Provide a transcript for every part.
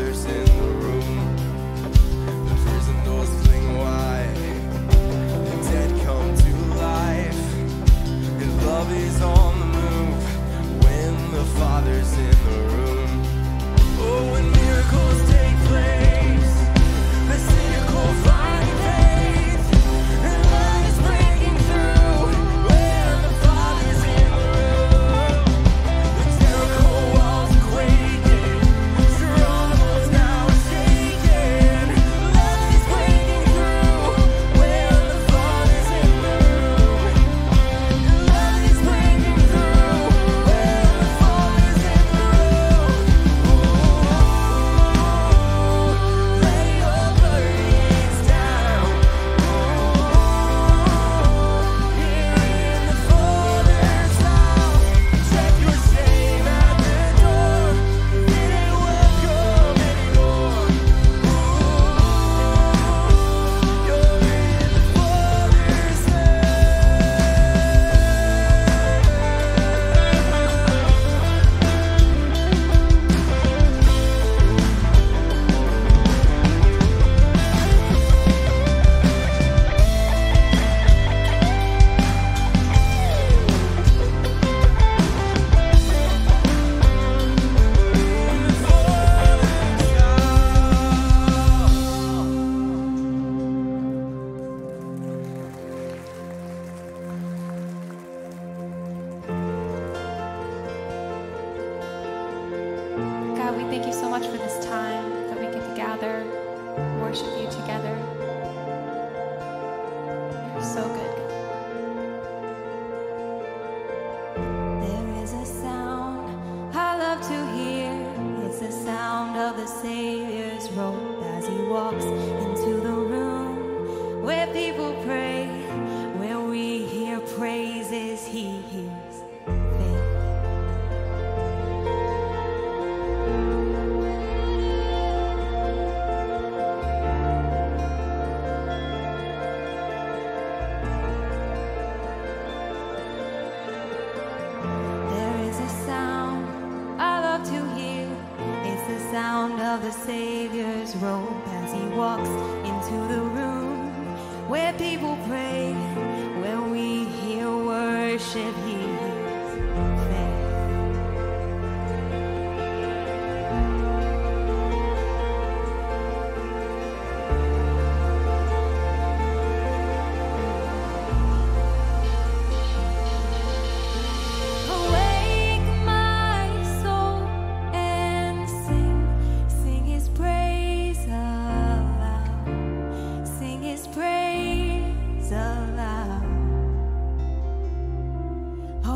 Father's in the room. The prison doors fling wide, the dead come to life. His love is on the move when the Father's in the room. Oh, when miracles take place, the cynical find faith, and light is breaking through when the Father's in the room. The Jericho walls are quaking, strongholds now are shaking. Light is breaking through when the Father's in the room. Light is breaking through when the Father's in the room. Lay your burdens down. Here in the Father's house, check your shame at the door. It ain't welcome anymore. You're in the Father's God, we thank you so much for this time that we get to gather, worship you together. You're so good. There is a sound I love to hear. It's the sound of the Savior's robe as he walks into the room where people pray, where we hear praises, he hears faith. There is a sound I love to hear. It's the sound of the Savior's robe as he walks into the room where people pray, where we hear worship, he hears faith. Awake my soul and sing, sing his praise aloud, sing his praise aloud.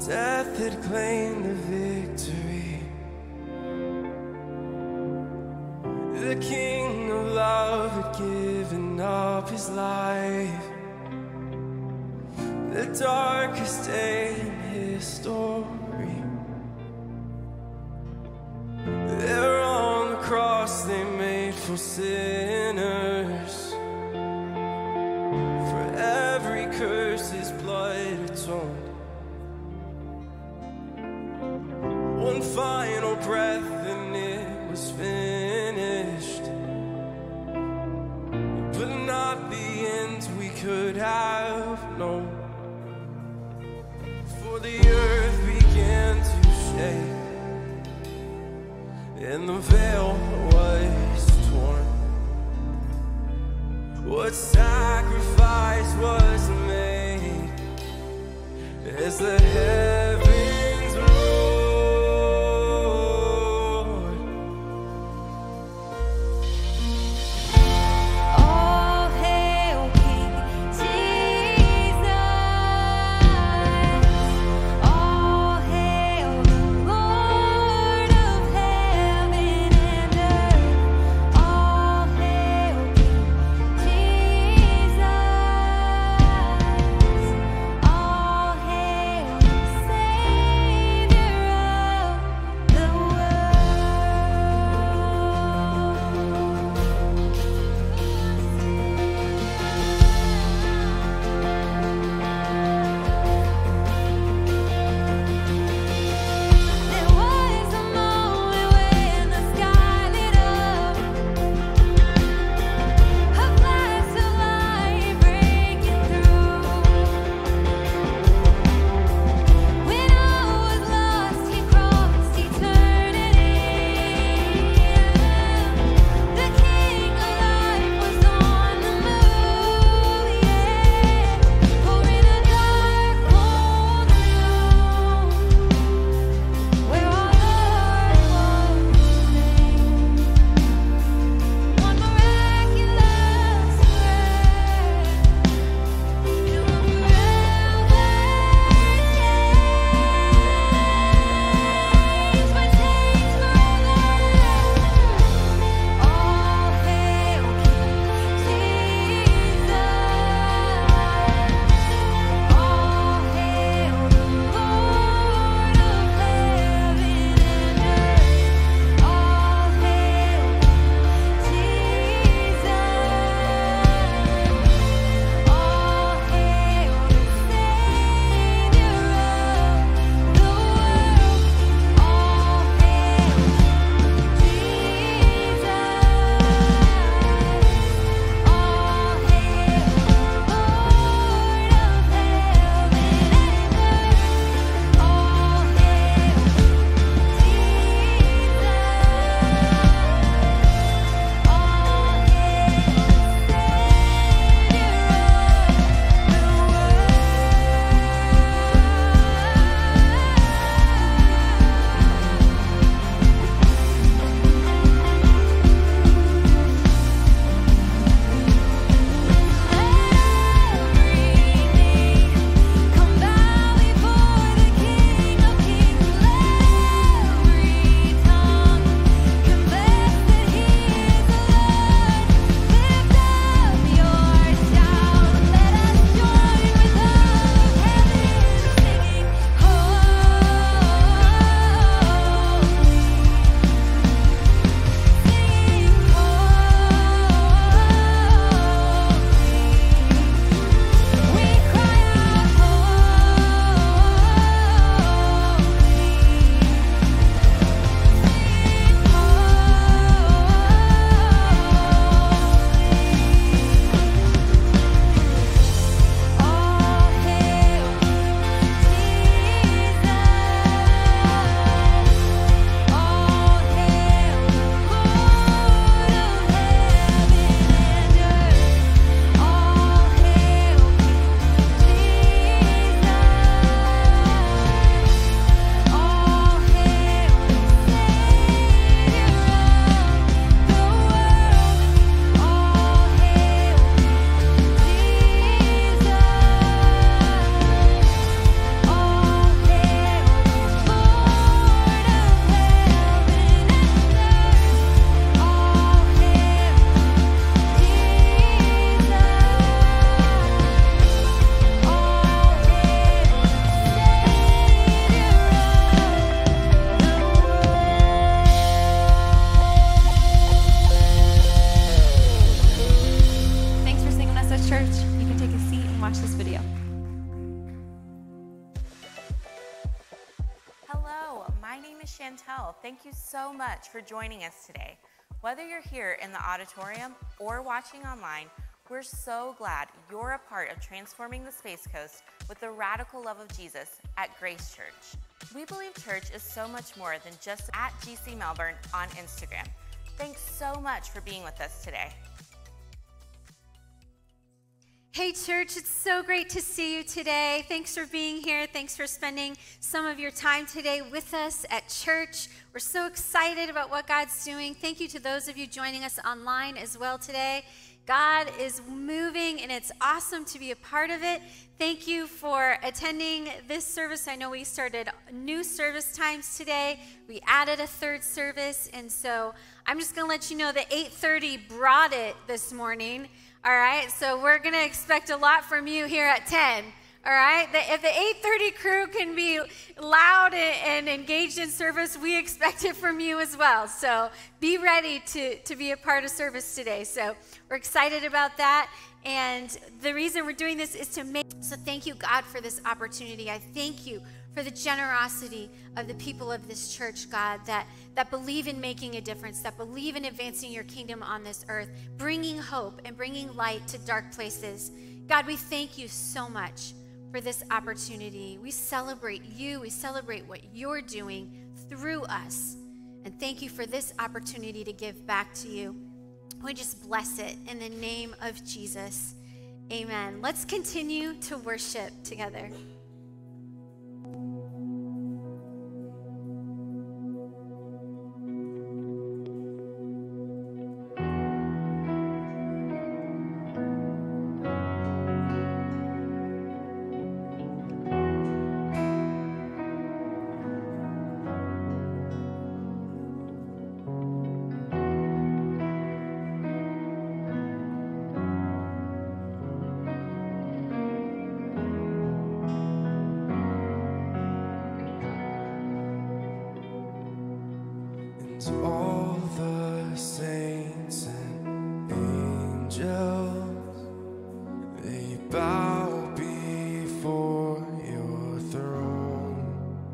Death had claimed the victory. The King of Love had given up his life. The darkest day in history. There on the cross they made for sinners. For every curse his blood atoned. One final breath and it was finished. But not the end we could have known. For the earth began to shake, and the veil was torn. What sacrifice was made as the heavens roared? All hail King Jesus. All hail the Lord of heaven and earth. All hail King Jesus. All hail Chantel. Thank you so much for joining us today. Whether you're here in the auditorium or watching online, we're so glad you're a part of transforming the Space Coast with the radical love of Jesus at Grace Church. We believe church is so much more than just at GC Melbourne on Instagram. Thanks so much for being with us today. Hey church, it's so great to see you today. Thanks for being here. Thanks for spending some of your time today with us at church. We're so excited about what God's doing. Thank you to those of you joining us online as well today. God is moving and it's awesome to be a part of it. Thank you for attending this service. I know we started new service times today. We added a third service, and so I'm just going to let you know that 8:30 brought it this morning. All right, so we're going to expect a lot from you here at 10. All right, if the 8:30 crew can be loud and engaged in service, we expect it from you as well. So be ready to be a part of service today. So we're excited about that. And the reason we're doing this is to make, so thank you, God, for this opportunity. I thank you for the generosity of the people of this church, God, that believe in making a difference, that believe in advancing your kingdom on this earth, bringing hope and bringing light to dark places. God, we thank you so much for this opportunity. We celebrate you. We celebrate what you're doing through us. And thank you for this opportunity to give back to you. We just bless it in the name of Jesus. Amen. Let's continue to worship together. All the saints and angels, they bow before your throne,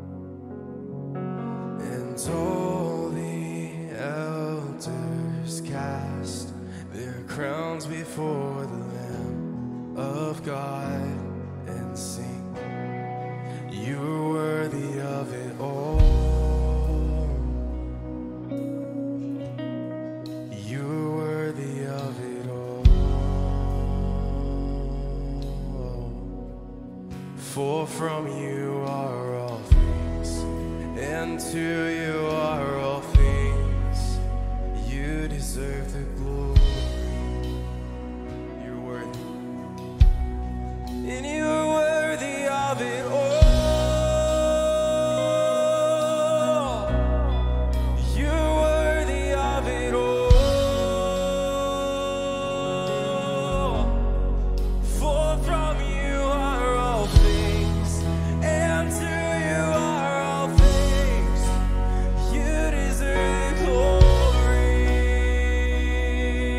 and all the elders cast their crowns before the Lamb of God and sing, you are worthy of it all. For from you are all things, and to you are all things. You deserve the glory. You're worthy, and you're worthy of it all. You're worthy of it all. For from you are all things, and to you are all things. You deserve the glory.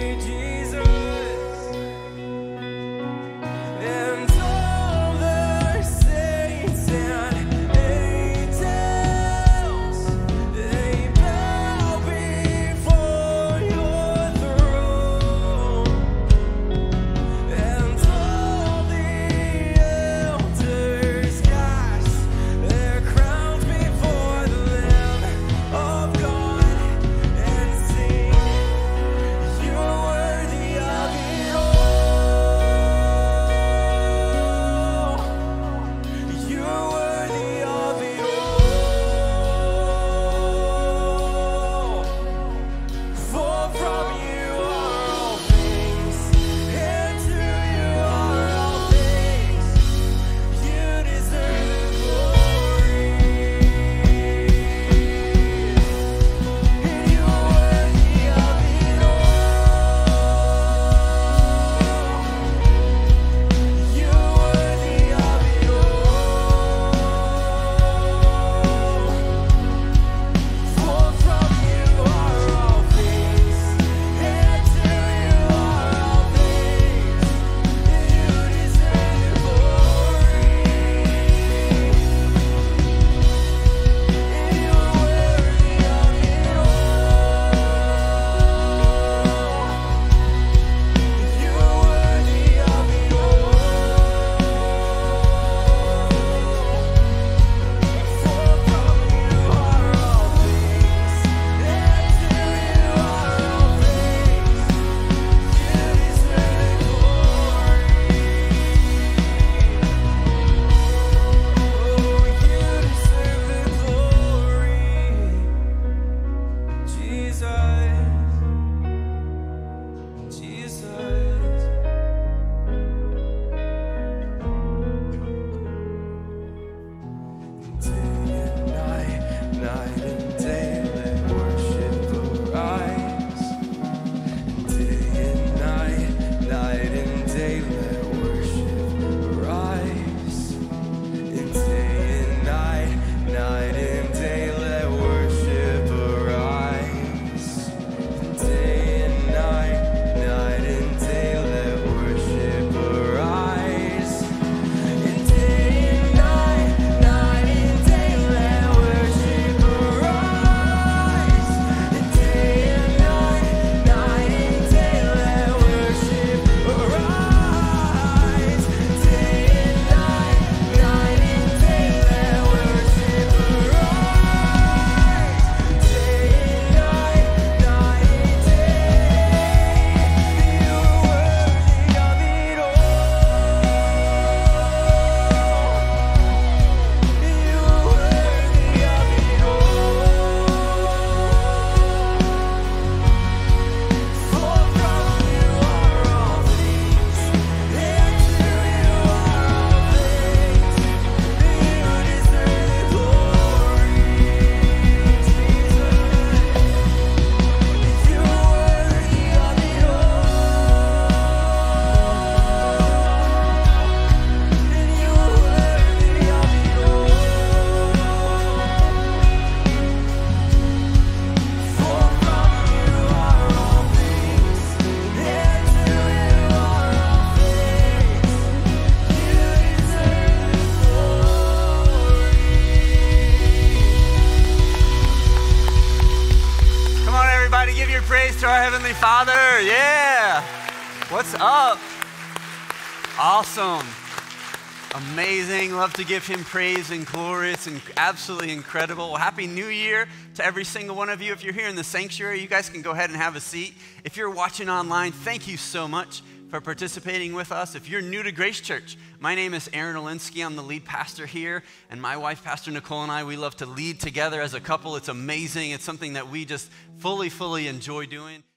praise to our Heavenly Father. Yeah. What's up? Awesome. Amazing. Love to give him praise and glory. It's absolutely incredible. Well, Happy New Year to every single one of you. If you're here in the sanctuary, you guys can go ahead and have a seat. If you're watching online, thank you so much for participating with us. If you're new to Grace Church, my name is Aaron Olinsky. I'm the lead pastor here, and my wife, Pastor Nicole, and I, we love to lead together as a couple. It's amazing. It's something that we just fully enjoy doing.